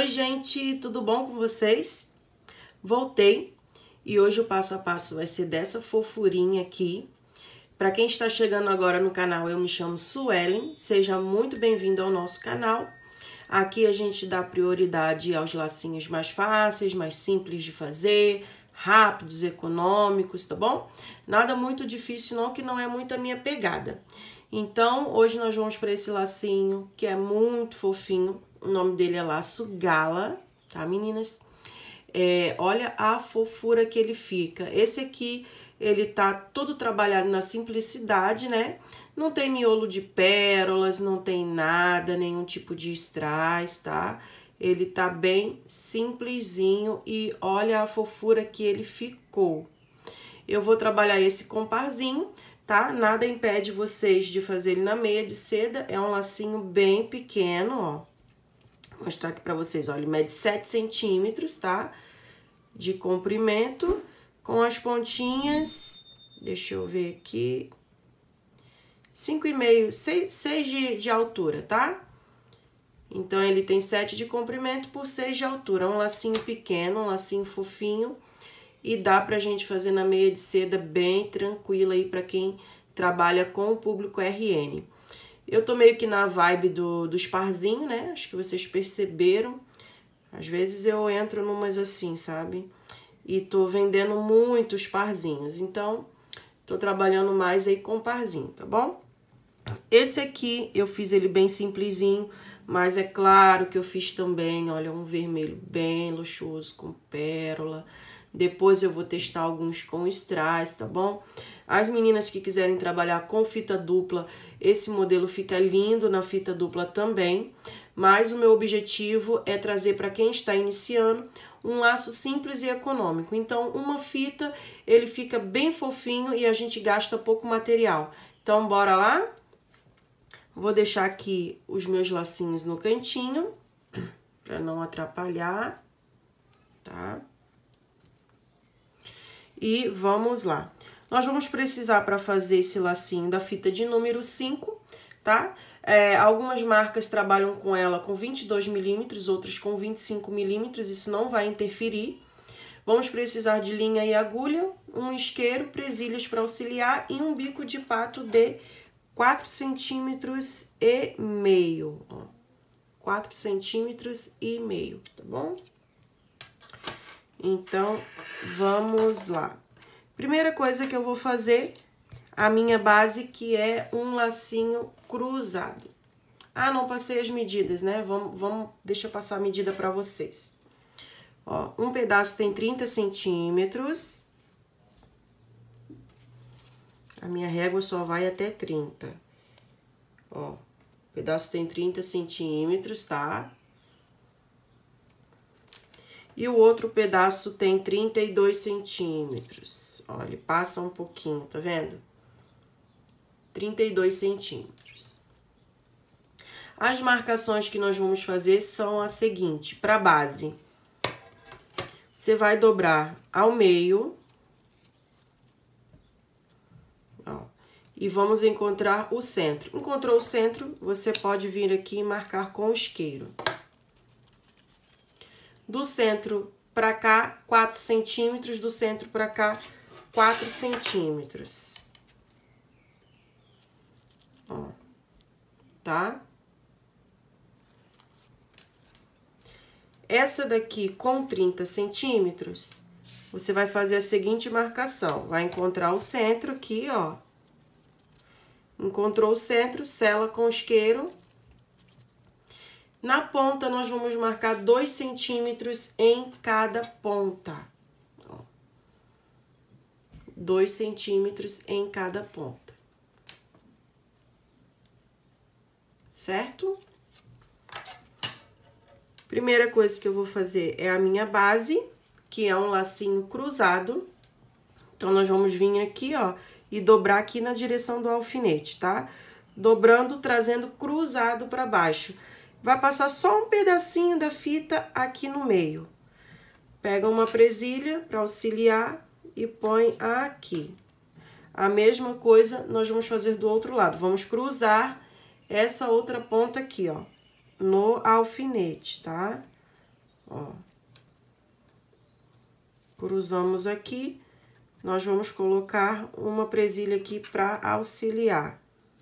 Oi, gente, tudo bom com vocês? Voltei e hoje o passo a passo vai ser dessa fofurinha aqui. Para quem está chegando agora no canal, eu me chamo Suelen, seja muito bem-vindo ao nosso canal. Aqui a gente dá prioridade aos lacinhos mais fáceis, mais simples de fazer, rápidos, econômicos, tá bom? Nada muito difícil não, que não é muito a minha pegada. Então, hoje nós vamos para esse lacinho que é muito fofinho. O nome dele é laço gala, tá, meninas? Olha a fofura que ele fica. Esse aqui, ele tá todo trabalhado na simplicidade, né? Não tem miolo de pérolas, não tem nada, nenhum tipo de strass, tá? Ele tá bem simplesinho e olha a fofura que ele ficou. Eu vou trabalhar esse com parzinho, tá? Nada impede vocês de fazer ele na meia de seda. É um lacinho bem pequeno, ó. Vou mostrar aqui pra vocês, ó. Ele mede 7 centímetros, tá? De comprimento, com as pontinhas, deixa eu ver aqui, 5,5, 6 de altura, tá? Então, ele tem 7 de comprimento por 6 de altura. Um lacinho pequeno, um lacinho fofinho. E dá pra gente fazer na meia de seda bem tranquila aí pra quem trabalha com o público RN. Eu tô meio que na vibe dos parzinhos, né? Acho que vocês perceberam. Às vezes eu entro numas assim, sabe? E tô vendendo muitos parzinhos. Então, tô trabalhando mais aí com parzinho, tá bom? Esse aqui eu fiz ele bem simplesinho, mas é claro que eu fiz também, olha, um vermelho bem luxuoso com pérola. Depois eu vou testar alguns com strass, tá bom? As meninas que quiserem trabalhar com fita dupla, esse modelo fica lindo na fita dupla também. Mas o meu objetivo é trazer para quem está iniciando um laço simples e econômico. Então, uma fita, ele fica bem fofinho e a gente gasta pouco material. Então, bora lá? Vou deixar aqui os meus lacinhos no cantinho, para não atrapalhar, tá? E vamos lá. Nós vamos precisar, para fazer esse lacinho, da fita de número 5, tá? Algumas marcas trabalham com ela com 22 milímetros, outras com 25 milímetros, isso não vai interferir. Vamos precisar de linha e agulha, um isqueiro, presilhas para auxiliar e um bico de pato de 4,5 centímetros, ó. 4,5 centímetros, tá bom? Então, vamos lá. Primeira coisa que eu vou fazer, a minha base, que é um lacinho cruzado. Ah, não passei as medidas, né? Deixa eu passar a medida para vocês. Ó, um pedaço tem 30 centímetros. A minha régua só vai até 30. Ó, o pedaço tem 30 centímetros, tá? E o outro pedaço tem 32 centímetros. Ó, ele passa um pouquinho, tá vendo? 32 centímetros. As marcações que nós vamos fazer são a seguinte: para base, você vai dobrar ao meio, ó, e vamos encontrar o centro. Encontrou o centro, você pode vir aqui e marcar com o isqueiro. Do centro para cá, 4 centímetros, do centro para cá, 4 centímetros. Ó, tá? Essa daqui com 30 centímetros, você vai fazer a seguinte marcação. Vai encontrar o centro aqui, ó. Encontrou o centro, sela com o isqueiro. Na ponta, nós vamos marcar 2 centímetros em cada ponta. Ó. 2 centímetros em cada ponta. Certo? Primeira coisa que eu vou fazer é a minha base, que é um lacinho cruzado. Então, nós vamos vir aqui, ó, e dobrar aqui na direção do alfinete, tá? Dobrando, trazendo cruzado para baixo. Vai passar só um pedacinho da fita aqui no meio. Pega uma presilha para auxiliar e põe aqui. A mesma coisa nós vamos fazer do outro lado. Vamos cruzar essa outra ponta aqui, ó, no alfinete, tá? ó. Cruzamos aqui, nós vamos colocar uma presilha aqui para auxiliar.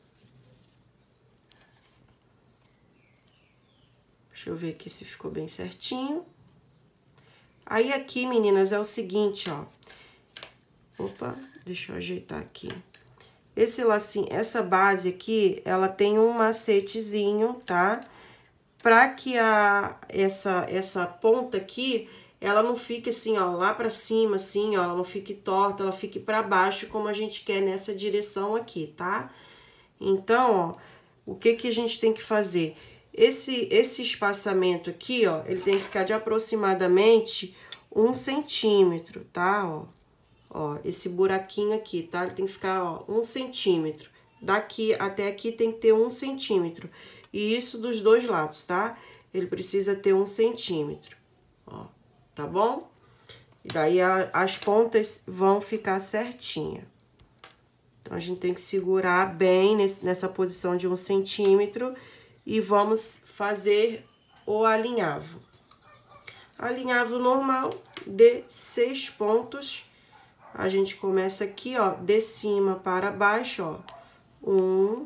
Deixa eu ver aqui se ficou bem certinho. Aí, aqui, meninas, é o seguinte, ó. Opa, deixa eu ajeitar aqui. Esse lacinho, essa base aqui, ela tem um macetezinho, tá? Pra que essa ponta aqui, ela não fique assim, ó, lá pra cima, assim, ó, ela não fique torta, ela fique pra baixo, como a gente quer nessa direção aqui, tá? Então, ó, o que que a gente tem que fazer? Esse espaçamento aqui, ó, ele tem que ficar de aproximadamente 1 centímetro, tá? Ó, esse buraquinho aqui, tá? Ele tem que ficar, ó, 1 centímetro. Daqui até aqui tem que ter 1 centímetro. E isso dos dois lados, tá? Ele precisa ter 1 centímetro, ó, tá bom? E daí as pontas vão ficar certinha. Então, a gente tem que segurar bem nessa posição de 1 centímetro e vamos fazer o alinhavo. Alinhavo normal de 6 pontos. A gente começa aqui, ó, de cima para baixo, ó. 1,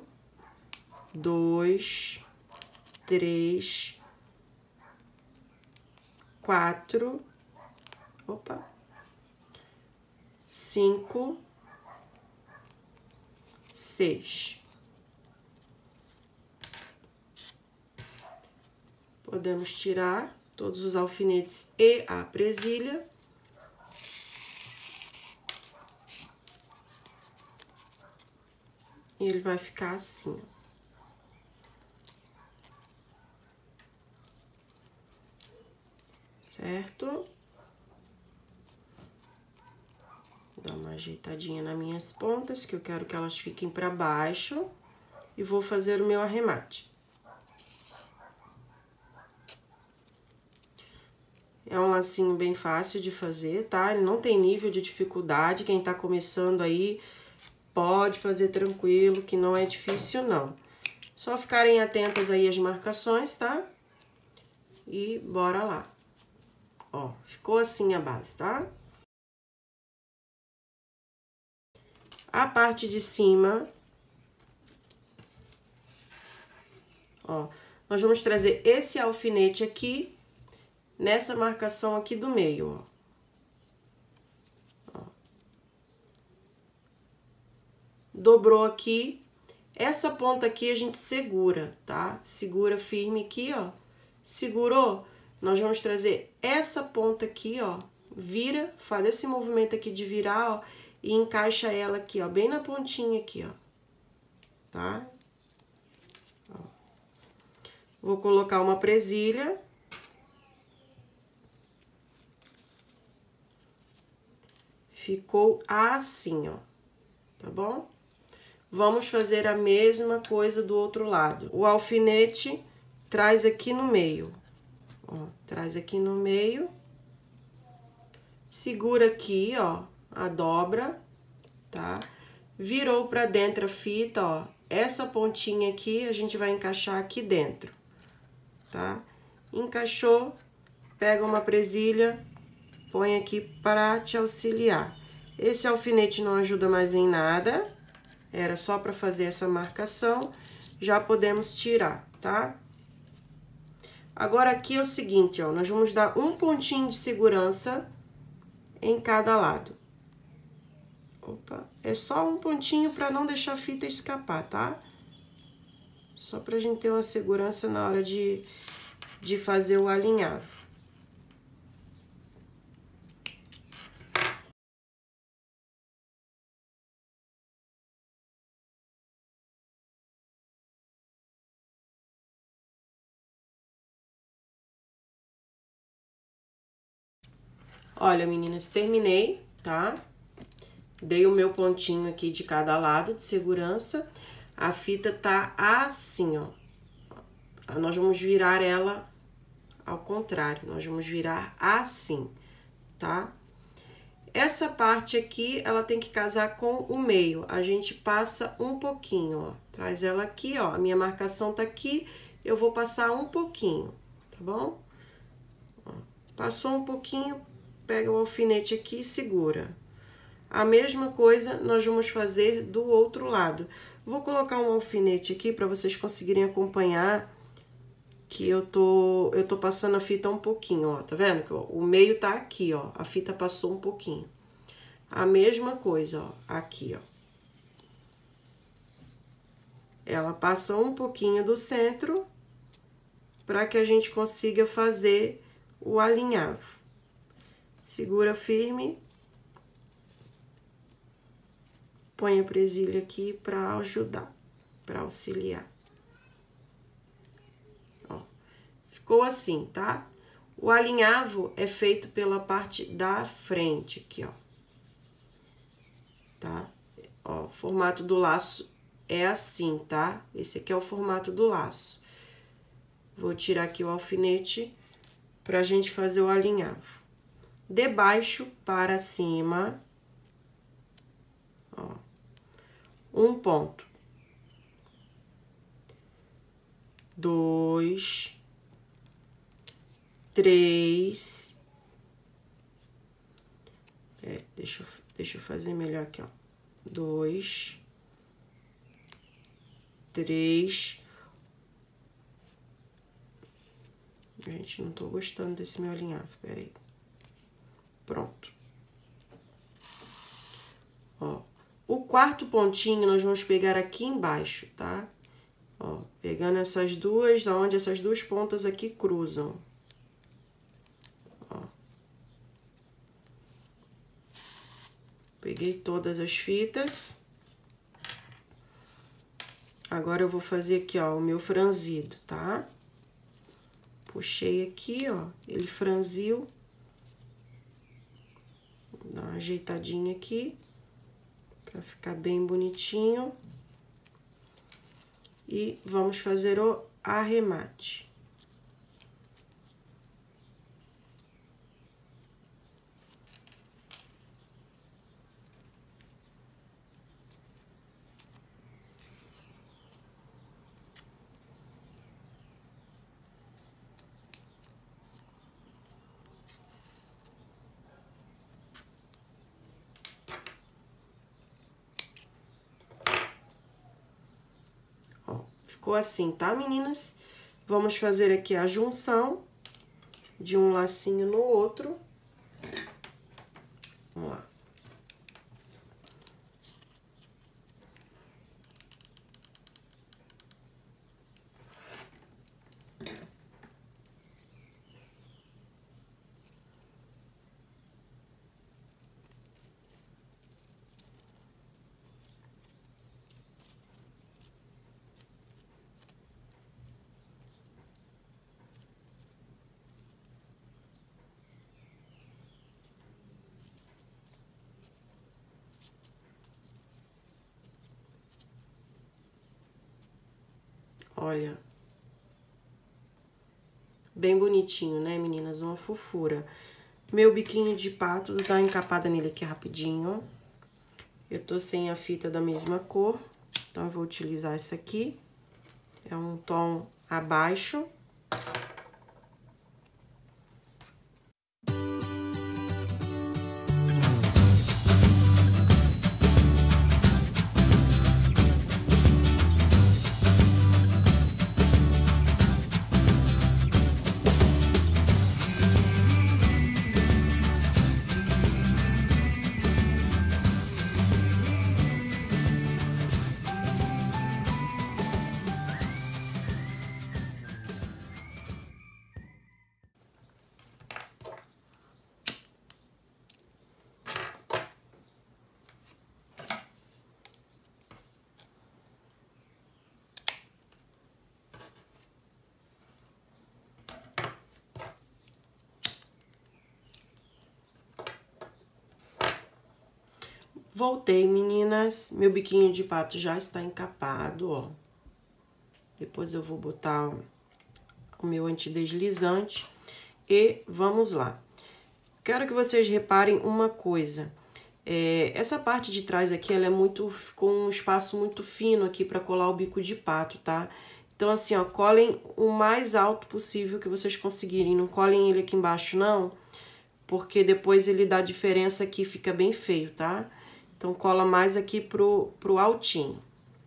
2, 3, 4, opa, 5, 6. Podemos tirar todos os alfinetes e a presilha. E ele vai ficar assim, ó. Certo? Vou dar uma ajeitadinha nas minhas pontas, que eu quero que elas fiquem para baixo. E vou fazer o meu arremate. É um lacinho bem fácil de fazer, tá? Ele não tem nível de dificuldade. Quem tá começando aí pode fazer tranquilo, que não é difícil, não. Só ficarem atentas aí às marcações, tá? E bora lá. Ó, ficou assim a base, tá? A parte de cima, ó, nós vamos trazer esse alfinete aqui nessa marcação aqui do meio, ó. Dobrou aqui. Essa ponta aqui a gente segura, tá? Segura firme aqui, ó. Segurou? Nós vamos trazer essa ponta aqui, ó. Vira, faz esse movimento aqui de virar, ó. E encaixa ela aqui, ó. Bem na pontinha aqui, ó. Tá? Ó. Vou colocar uma presilha. Ficou assim, ó. Tá bom? Vamos fazer a mesma coisa do outro lado. O alfinete traz aqui no meio. Ó, traz aqui no meio. Segura aqui, ó, a dobra, tá? Virou pra dentro a fita, ó. Essa pontinha aqui a gente vai encaixar aqui dentro, tá? Encaixou, pega uma presilha, põe aqui para te auxiliar. Esse alfinete não ajuda mais em nada. Era só para fazer essa marcação, já podemos tirar, tá? Agora, aqui é o seguinte, ó, nós vamos dar um pontinho de segurança em cada lado. Opa, é só um pontinho para não deixar a fita escapar, tá? Só pra gente ter uma segurança na hora de fazer o alinhavo. Olha, meninas, terminei, tá? Dei o meu pontinho aqui de cada lado de segurança. A fita tá assim, ó. Nós vamos virar ela ao contrário. Nós vamos virar assim, tá? Essa parte aqui, ela tem que casar com o meio. A gente passa um pouquinho, ó. Traz ela aqui, ó. A minha marcação tá aqui. Eu vou passar um pouquinho, tá bom? Ó. Passou um pouquinho, pega o alfinete aqui e segura. A mesma coisa nós vamos fazer do outro lado. Vou colocar um alfinete aqui para vocês conseguirem acompanhar que eu tô passando a fita um pouquinho, ó. Tá vendo? Que o meio tá aqui, ó. A fita passou um pouquinho. A mesma coisa, ó. Aqui, ó. Ela passa um pouquinho do centro para que a gente consiga fazer o alinhavo. Segura firme. Põe a presilha aqui para ajudar, para auxiliar. Ó, ficou assim, tá? O alinhavo é feito pela parte da frente aqui, ó. Tá? Ó, o formato do laço é assim, tá? Esse aqui é o formato do laço. Vou tirar aqui o alfinete pra gente fazer o alinhavo. De baixo para cima, ó, um ponto, 2, 3, deixa eu fazer melhor aqui, ó, 2, 3, gente, não tô gostando desse meu alinhavo, peraí, pronto, ó. O quarto pontinho nós vamos pegar aqui embaixo, tá? Ó, pegando essas duas, onde essas duas pontas aqui cruzam. Ó. Peguei todas as fitas. Agora eu vou fazer aqui, ó, o meu franzido, tá? Puxei aqui, ó, ele franziu. Vou dar uma ajeitadinha aqui. Pra ficar bem bonitinho. E vamos fazer o arremate. Ficou assim, tá, meninas? Vamos fazer aqui a junção de um lacinho no outro. Vamos lá. Olha, bem bonitinho, né, meninas? Uma fofura. Meu biquinho de pato, dá uma encapada nele aqui rapidinho. Eu tô sem a fita da mesma cor, então eu vou utilizar essa aqui. É um tom abaixo. Voltei, meninas. Meu biquinho de pato já está encapado, ó. Depois eu vou botar o meu antideslizante e vamos lá. Quero que vocês reparem uma coisa. Essa parte de trás aqui, ela é ficou um espaço muito fino aqui para colar o bico de pato, tá? Então, assim, ó, colhem o mais alto possível que vocês conseguirem. Não colhem ele aqui embaixo, não, porque depois ele dá diferença aqui, fica bem feio, tá? Então, cola mais aqui pro altinho.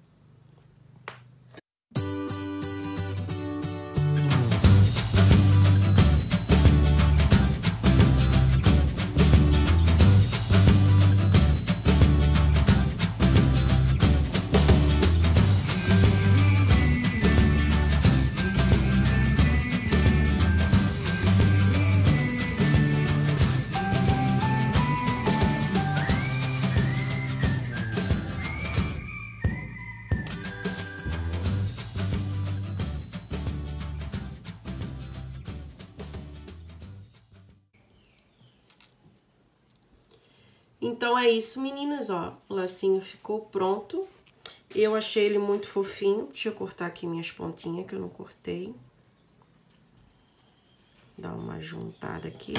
Então, é isso, meninas, ó, o lacinho ficou pronto. Eu achei ele muito fofinho. Deixa eu cortar aqui minhas pontinhas, que eu não cortei. Dá uma juntada aqui.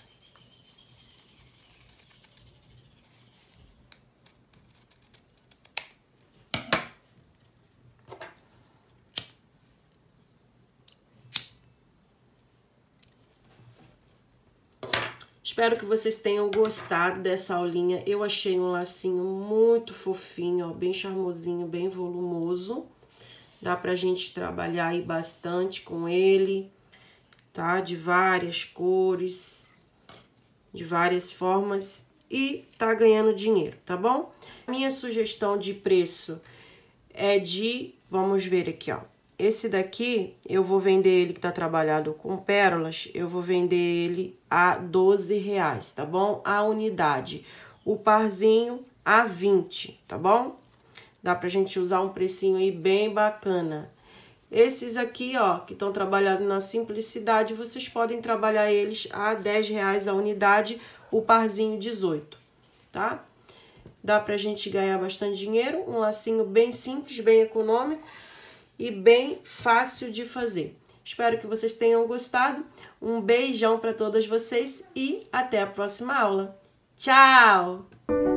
Espero que vocês tenham gostado dessa aulinha. Eu achei um lacinho muito fofinho, ó, bem charmosinho, bem volumoso. Dá pra gente trabalhar aí bastante com ele, tá? De várias cores, de várias formas e tá ganhando dinheiro, tá bom? Minha sugestão de preço é de, vamos ver aqui, ó. Esse daqui, eu vou vender ele que tá trabalhado com pérolas, eu vou vender ele a R$12, tá bom? A unidade. O parzinho a 20, tá bom? Dá pra gente usar um precinho aí bem bacana. Esses aqui, ó, que estão trabalhados na simplicidade, vocês podem trabalhar eles a R$10 a unidade, o parzinho 18, tá? Dá pra gente ganhar bastante dinheiro, um lacinho bem simples, bem econômico e bem fácil de fazer. Espero que vocês tenham gostado. Um beijão para todas vocês e até a próxima aula. Tchau!